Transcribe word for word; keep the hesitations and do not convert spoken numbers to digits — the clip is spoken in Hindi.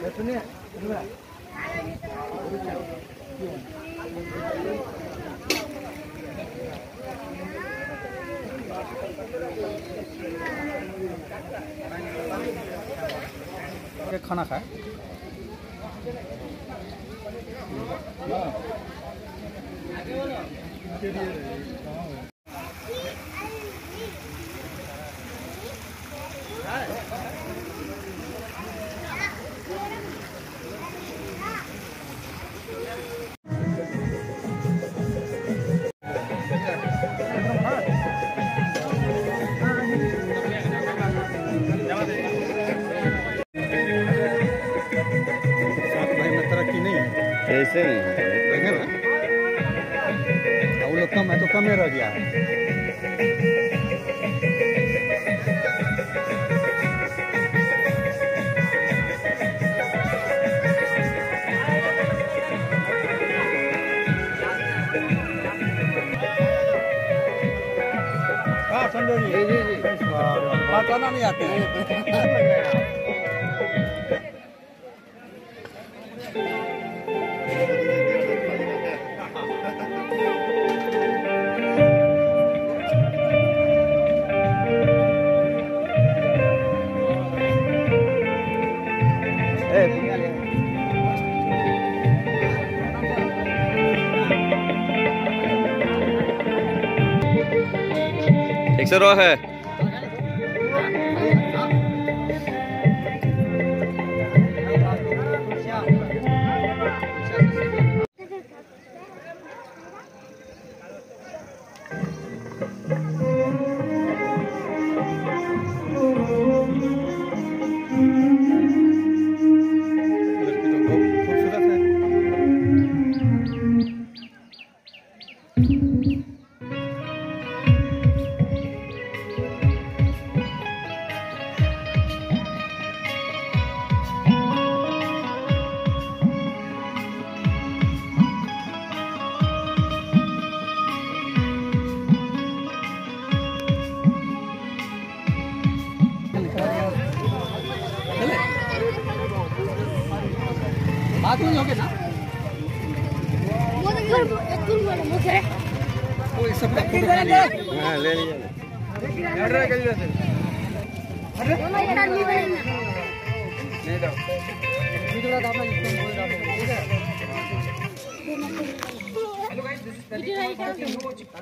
खाना खाए ऐसे नहीं है ना, वो लोग कम है तो कम ही रह गया है। हाँ संजय जी जी जी बताना नहीं आते हैं। ठीक से रहो है। बात नहीं होगी ना वो इस सब का फोटो ले लिया। हां ले लिया ऑर्डर कर लिया अरे नहीं दो वीडियो का आपने बोल रहा है ठीक है। Hello guys this is